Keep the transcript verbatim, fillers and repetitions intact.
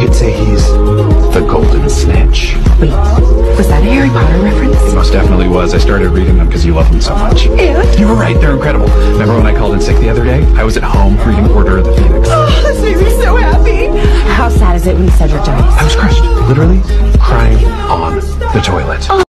could say he's the golden snitch. Wait, was that a Harry Potter reference? It most definitely was. I started reading them because you love them so much. And? You were right, they're incredible. Remember when I called in sick the other day? I was at home reading Order of the Phoenix. Oh, this makes me so happy. How sad is it when Cedric dies? I was crushed, literally crying on the toilet.